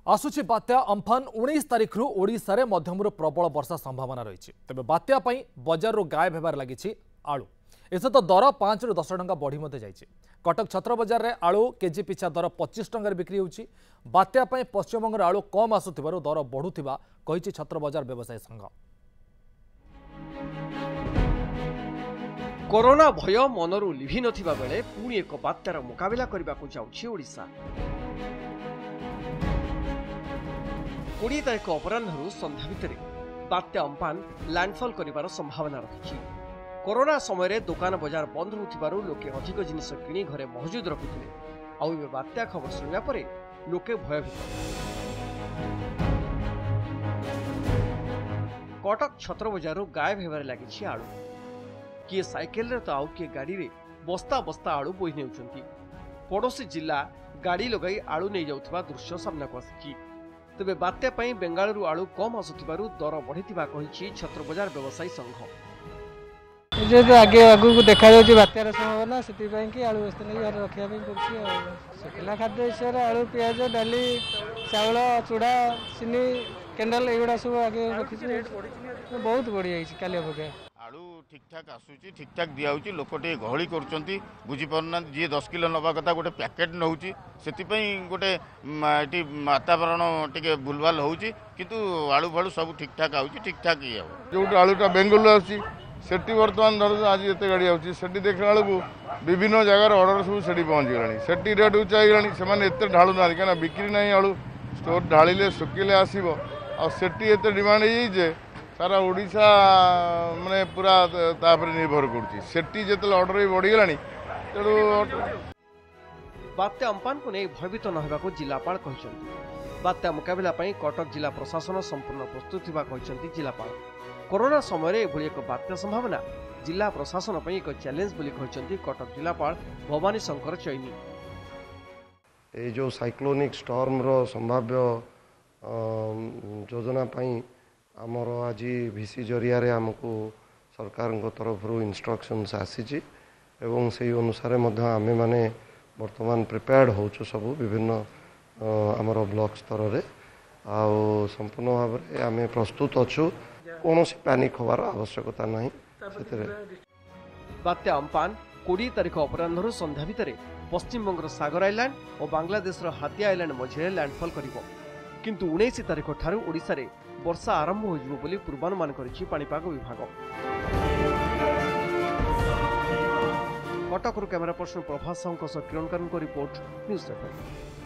आसुची बात्या अम्फान 19 तारिख रु ओडिशा रे मध्यमरु प्रबल वर्षा संभावना रही। तेबे बात्या पई बजार रु गायब हेबार लागिछि आलू। एसे तो दर 5 रु 10 टंका बढ़ी मते जाइछि। कटक छत्र बजार रे आलू केजी पिछा दर 25 टंका बिक्री होउछि। बात्या पई पश्चिमबंग आलू कम आसुथिबारु दर बढ़ुथिबा कहिछि छत्र बजार व्यवसायी संघ। कोरोना भय मनरू लिभि नथिबा बेले पुणी एक बात्यार मुकाबिला करबाकू जाउछि ओडिशा। 20 तारिख अपराह्न संध्या भितर बात्या अम्फान लैंडफॉल करिवार संभावना रही। कोरोना समय दुकान बजार बंद होथिबारु लोके अधिक जिनिस किणी घरे मौजूद रखुथिले। आउ ए बात्या खबर सुनिया परे लोके भयभीत। कटक छत्र बजारु गायब हेबार लागिछि आलू। किए साइकेल रे तो आउ किए गाड़ी रे बस्ता बस्ता आलू बोही नेउछंती। पड़ोसी जिला गाड़ी लगाई आलू नहीं जाउथबा दृश्य सामना को आछि। तेबे बात्या पई बेंगालुरु आलू कम आसुथिबारु दर बढ़िथिबा कहिछि छत्र बजार व्यवसायी संघ। जे तो आगे आगु को देखा जाउछि बात्यार संभावना सेति पई कि आलू बस्ता नै घर रखिया पई पड़छि। सकला खाद्य हिसाब रे आलू प्याज डाली चावल चूड़ा चीनी कैंडल एगुडा सब आगे रखिछि। बहुत बढ़िया हिछि काली बगे आलू ठीक ठाक आसूची ठीक ठाक दिया होची। लोक टे गहली करचंती बुझी परना जी 10 किलो नबा कथा गोटे पैकेट नउची सेति पई गोटे एटी वातावरण टिके बुलवाल होउची किंतु आलू फालू सब ठीक ठाक आउची ठीक ठाक ही हो। जो आलूटा बेंगलुरु आसी सेठी वर्तमान धर आज एते गाड़ी आउची सेठी देखला बेलू विभिन्न जगह ऑर्डर सब सेठी पहुंच गलानी सेठी रेट ऊंचा गलानी से माने एते ढाळु ना केना बिक्री नाही आलू स्टोर ढाळिले सुकिले आसीबो आ सेठी एते डिमांड हे जे सारा ओडिशा माने पूरा तापर निर्भर करछि सेठी जेतले ऑर्डर भी बढ़ी गलानी तेडू बात्या अम्फान को नहीं भयभीत न हेबाकू जिलापाल कहिसंती। बात्या मुकाबिला पई कटक जिला प्रशासन संपूर्ण प्रस्तुत थिबा कहिसंती जिलापाल। कोरोना समय रे एभली एक बात्या संभावना जिला प्रशासन पई एक चैलेंज बोली कहिसंती कटक जिलापाल भवानी शंकर चैनी। ए जो साइक्लोनिक स्टॉर्म रो संभाव्य योजना पई आमर आज भिसी जरिया रे हमको सरकार तरफ इंस्ट्रक्शंस आसी एवं से अनुसार आमे माने वर्तमान प्रिपेयर्ड होचु सब विभिन्न आमर ब्लॉक स्तर रे आउ संपूर्ण भाव में आमे प्रस्तुत अच्छु कौन पैनिक होवार आवश्यकता नहीं। बात्या अम्फान 20 तारिख अपराह्न संध्या भितर पश्चिम बंगर सागर आइलैंड और बांग्लादेश हातिया आइलैंड मझे लैंडफॉल करिवो। किंतु 19 तारिख ठारू ओडिशा रे वर्षा आरंभ हो जिवो बोली पूर्वानुमान करिछि पाणीपाग विभाग। Cuttack camera person Prabhas Sahu Kiran report news 7।